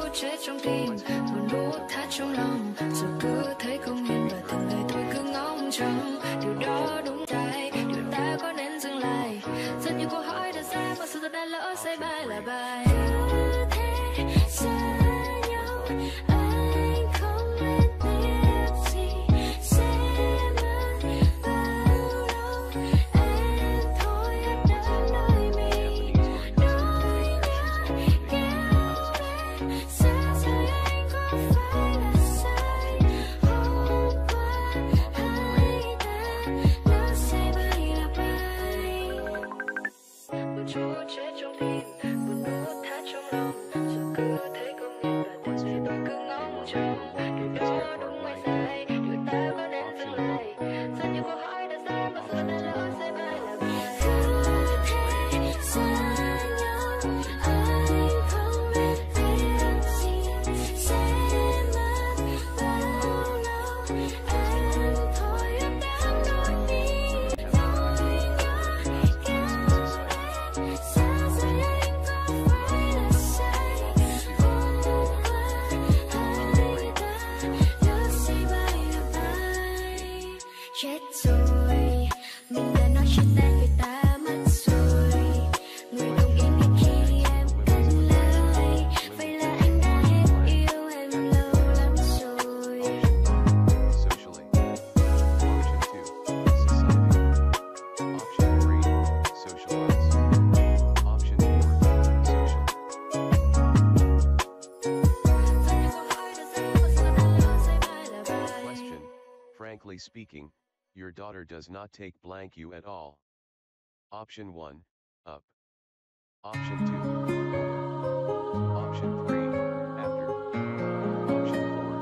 chết trong tim, buồn nuốt thắt trong lòng, rồi cứ thấy không yên và từng ngày tôi cứ ngóng trông điều đó đúng sai, điều ta có nên dừng lại. Rất nhiều câu hỏi đặt ra mà sự thật đã lỡ say bay là bay. Frankly speaking, your daughter does not take blank you at all. Option 1, up. Option 2, over. Option 3, after. Option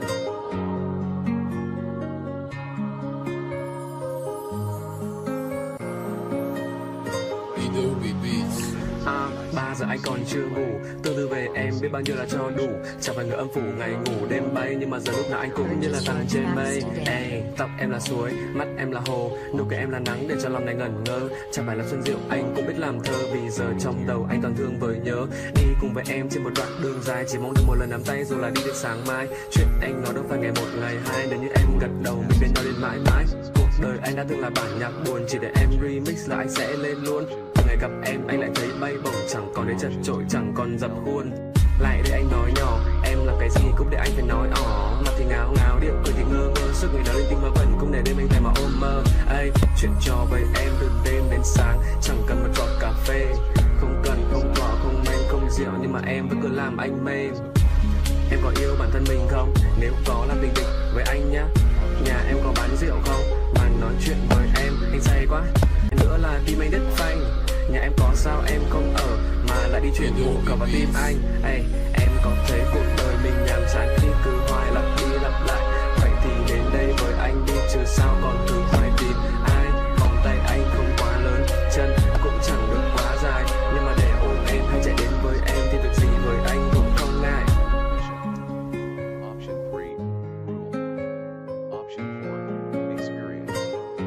3 giờ anh còn chưa ngủ, từ từ về em biết bao nhiêu là cho đủ. Chẳng phải người âm phủ ngày ngủ đêm bay, nhưng mà giờ lúc nào anh cũng như là tàn trên mây. Ê, tóc em là suối, mắt em là hồ, nụ cười em là nắng để cho lòng này ngẩn ngơ. Chẳng phải là xuân diệu anh cũng biết làm thơ, vì giờ trong đầu anh toàn thương với nhớ. Đi cùng với em trên một đoạn đường dài, chỉ mong được một lần nắm tay rồi là đi đến sáng mai. Chuyện anh nói đâu phải ngày một ngày hai, nếu như em gật đầu mình bên nhau đến mãi mãi. Cuộc đời anh đã từng là bản nhạc buồn, chỉ để em remix là anh sẽ lên luôn. Ngày gặp em anh lại thấy bay bổng, chẳng còn để chật chội, chẳng còn dập khuôn. Lại đây anh nói nhỏ, em làm cái gì cũng để anh phải nói mặt thì ngáo ngáo, điệu cười thì ngơ ngơ, sức người lớn lên tim mà vẫn cũng để đêm anh thèm mà ôm mơ. Ây, chuyện trò với em từ đêm đến sáng, chẳng cần một giọt cà phê, không cần không tỏa không men không rượu, nhưng mà em vẫn cứ làm anh mê. Em có yêu bản thân mình không? Nếu có làm tình địch với anh nhá. Nhà em có bán rượu không? Mà nói chuyện với em anh say quá. Nữa là tim anh đứt phanh. Nhà em có sao em không ở, mà lại đi chuyển hộ khẩu vào tim anh. Ê, em có thấy cuộc đời mình nhàm chán khi cứ hoài lặp đi lặp lại. Vậy thì đến đây với anh đi, chứ sao còn cứ phải tìm ai. Vòng tay anh không quá lớn, chân cũng chẳng được quá dài, nhưng mà để ôm em hay chạy đến với em thì việc gì với anh cũng không ngại. Option 3, rule. Option 4, experience.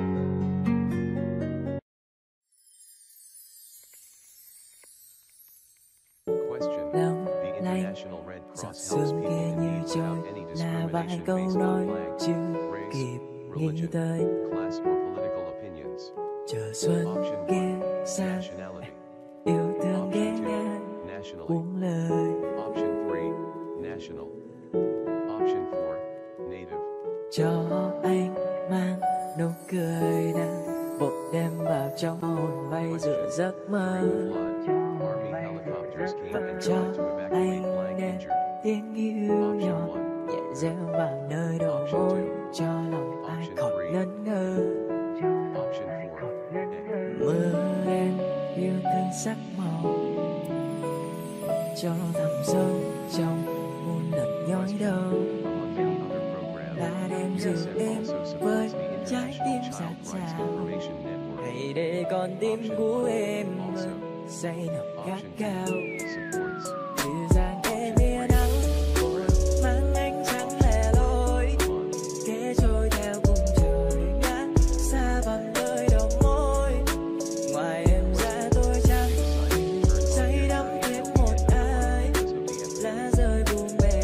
Question. The International Red Cross helps people in need without any discrimination based on flag, race, religion, class, or political opinions. Option 1, nationality. Option 2, nationally. Option 3, national. Option 4, native. Cho anh mang nụ cười nắng, một đêm vào trong hồn bay giữa giấc mơ. Army helicopters came and Cho tried to evacuate anh flag nghe injured. tiếng yêu nhỏ nhẹ reo vào nơi đầu môi, cho lòng ai khỏi ngẩn ngơ. Option 4, Mơ em yêu thương sắc màu, cho thầm sâu trong muôn lần nhói đau. Đã đem dịu em với trái tim dạt dào, hãy để con tim của em say nồng khát khao. Dịu dàng em bia nắng mang ánh trắng lẻ loi, kể trôi theo cùng trời ngát xa vòng nơi đầu môi. Ngoài em ra tôi chẳng say đắm thêm một ai, lá rơi buông bể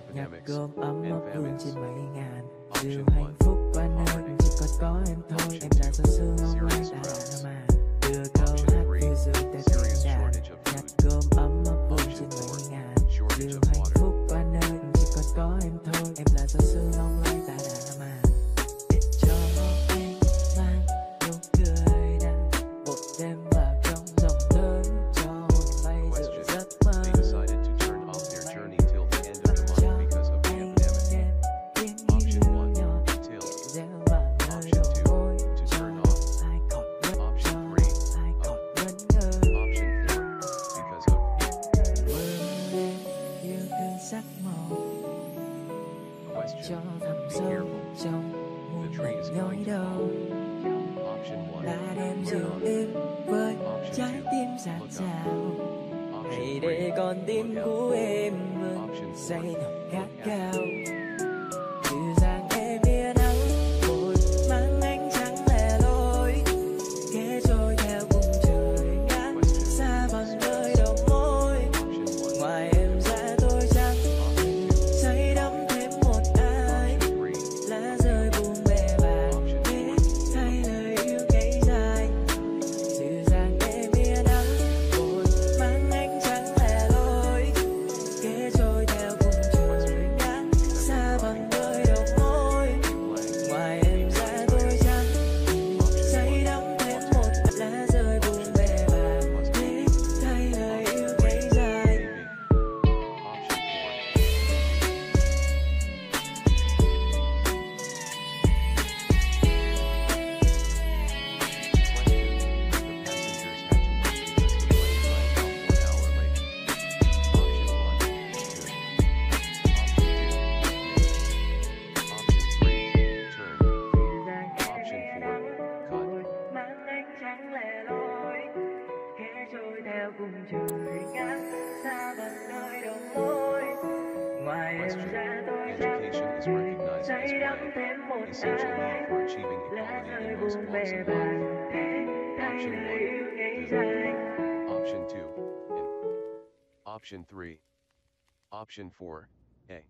nhặt epidemics, gom ấm and ấp vương famines. trên mấy ngàn. Option Dù 1, hạnh phúc qua nơi poverty. chỉ còn có em thôi, Option em là 2, giọt sương long lanh serious tàn droughts. mà đưa câu Option hát 3, phiêu du tới serious tiếng đàn. shortage of Nhặt food. gom ấm ấp vương Option trên 4, mấy ngàn. shortage Dù of hạnh water. phúc qua nơi chỉ còn có em thôi, em là giọt sương long lanh tàn mà. Để cho em mang nụ cười nàng một đêm vào trong dòng thơ cho hồn bay dự Question. giấc mơ. They decided to turn off their journey till the end of the month because of the epidemic. Option 1, details. Option 2, to turn off. Option 3, Option 4, because of cho question. thầm Be sâu careful. trong muôn The tree is nhói going to đau. fall. Option 1, Là đêm dịu look up. êm với Option trái 2, tim dạt look up. dào. Hãy Option để 3, con tim look của out. em luôn Option 4, say nồng khát look khao. out. Dịu dàng em bia nắng một mang ánh trắng lẻ loi, ghé trôi theo vùng trời ngát xa bằng nơi đầu môi. Option 1, Ngoài em ra tôi chẳng Option 2, say đắm thêm một ai. Option 3, Lá rơi buông bè bàng Option để 4, thay lời yêu ngây dài. Dịu dàng em bia nắng một mang ánh trắng lẻ loi, ghé trôi theo vùng trời ngát xa bằng nơi đầu môi. blank. Ngoài em ra tôi chẳng say đắm thêm một lá rơi buông bè bàng để thay lời yêu ngây dài. Option 4. Question. The passengers had to wait because the plane arrived about 1 hour late. Option 1, good. Option 2, made. Option 3, turn. Option 4, cut. Mang ánh trắng lẻ loi, ghé trôi theo cùng trời ngát xa bằng nơi đầu môi. Ngoài em Question. ra tôi chẳng Education is recognized as say đắm one thêm một essential ai. need for achieving Lá equality rơi in most buông walks bè of life. bàng để thay Option lời 1, yêu ngây good. dài. Option 2, in. Option 3. Option 4, A.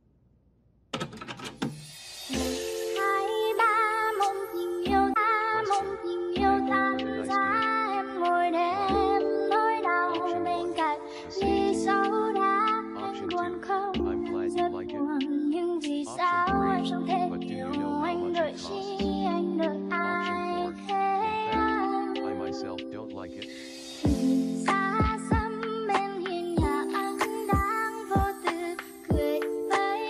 Hai ba mong tình yêu ta mong tình yêu tan ra em ngồi đêm nỗi đau bên cạnh ly sâu đá anh buồn không rất buồn nhưng vì sao em chẳng thể hiểu anh đợi chi anh đợi ai thế anh I myself don't like it. xa xăm bên hiên nhà anh đang vô tư cười với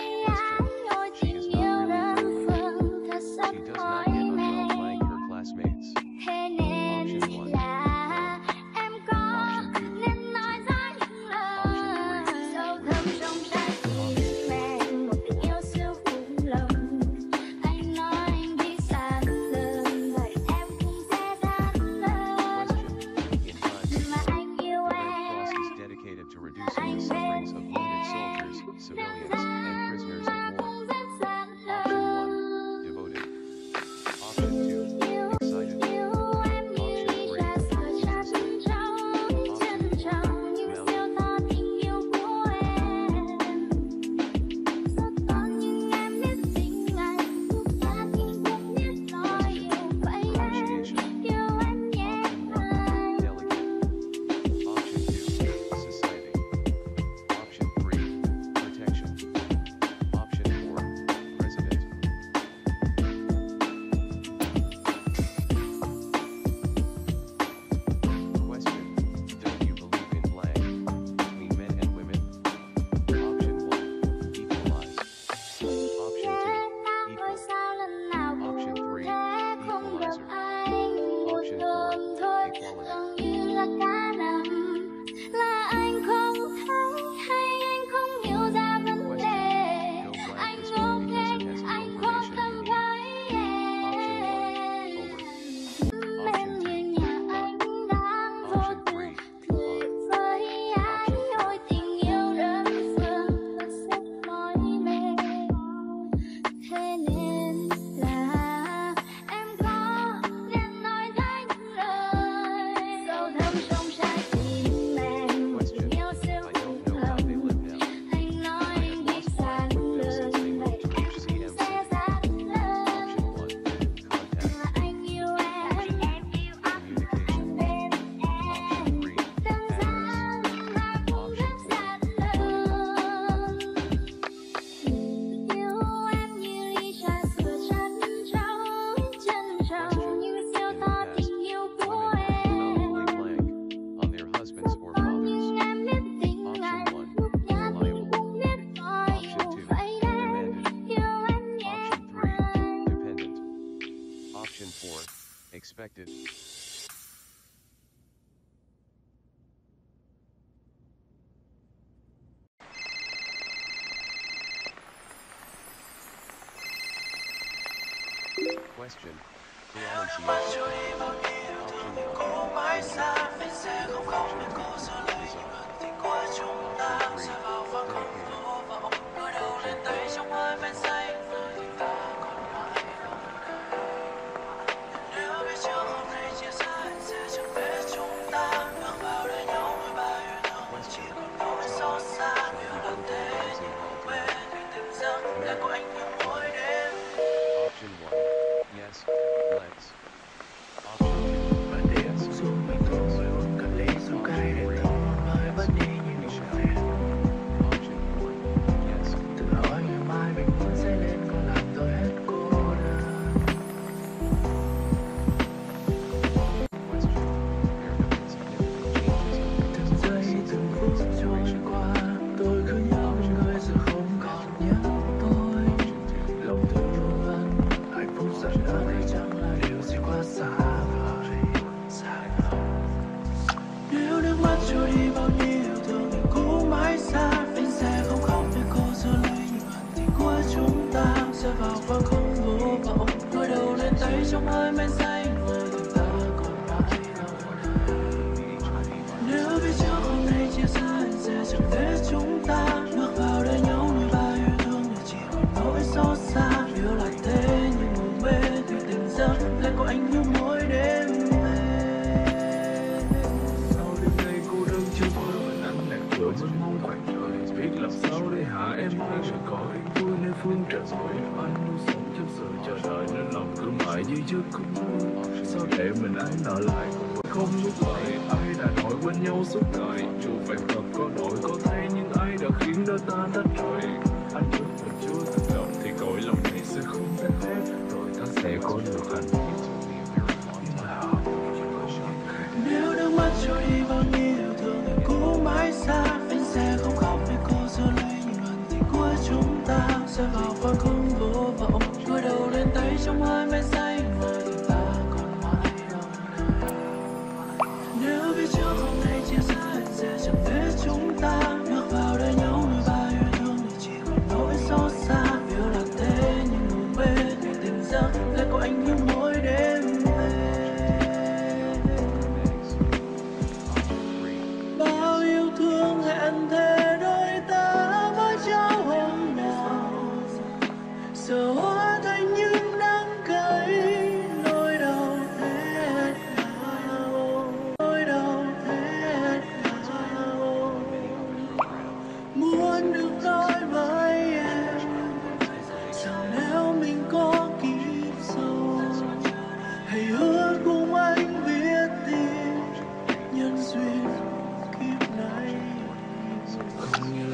expected. Question. Option 1. Yes, let's. Option 2. Và đêm xuống mình tôi uống cà ly sông cay để tâm hồn mới vẫn đi như nụ về. Option 4. Yes. Tự hỏi ngày mai mình muốn sẽ lên còn làm tôi hết cô đơn. Question. There have been significant changes in Từng giây từng phút trôi qua, tôi cứ nhớ người giờ không còn nhớ tôi. Lòng thương hạnh phúc giận hờn hay chẳng là điều gì quá xa vời. Nếu nước mắt trôi đi bao nhiêu thương thì cũng mãi xa. Anh sẽ không khóc vì cô giơ lấy những hận thì của chúng ta sẽ vào khoảng không vô vọng. Ngồi đầu lên tay trong hơi men say người tình ta còn mãi đâu. Nếu biết trước hôm nay chia xa anh sẽ chẳng thể chúng ta bước vào đời nhau nuôi bao yêu thương để chỉ còn nỗi xót xa. Yêu là thế nhưng ngủ mê thì tỉnh giấc lại có anh như mỗi đêm về. Sau đêm nay cô đơn chưa vơi vẫn anh lạc cửa vẫn mong khoảng trời. Biết làm sao để hạ em ơi rồi có anh vui nơi phương trời rồi. Anh luôn sống trong sự chờ đợi nên lòng cứ mãi dưới giấc mơ. Sao để mình ai nợ lại không lúc vậy. Ai đã nói quên nhau suốt đời. Dù phải thật có đổi có thay nhưng ai đã khiến đôi ta tách rời. Anh trước và chưa thực động thì cõi lòng này sẽ không tan hết. Rồi ta sẽ có được hạnh phúc. Nếu nước mắt trôi đi bao nhiêu thương thì cũng mãi xa. Anh sẽ không khóc vì cô giơ lấy những hận thì của chúng ta sẽ vào khoảng không vô vọng. Cúi đầu lên tay trong hơi men say người tình ta còn mãi đâu. Nếu biết trước hôm nay chia xa anh sẽ chẳng thể chúng ta bước vào đời nhau nuôi bao yêu thương thì chỉ còn nỗi xót xa. Yêu là thế nhưng ngủ mê thì tỉnh giấc lại có anh như mỗi đêm về. Bao yêu thương hẹn thề đôi ta với nhau hôm nào giờ hóa thành những đắng cay. Nỗi đau thế nào, nỗi đau thế nào. Muốn được nói với em rằng nếu mình có kiếp sau hãy hứa cùng anh viết tin nhân duyên kiếp này. Không như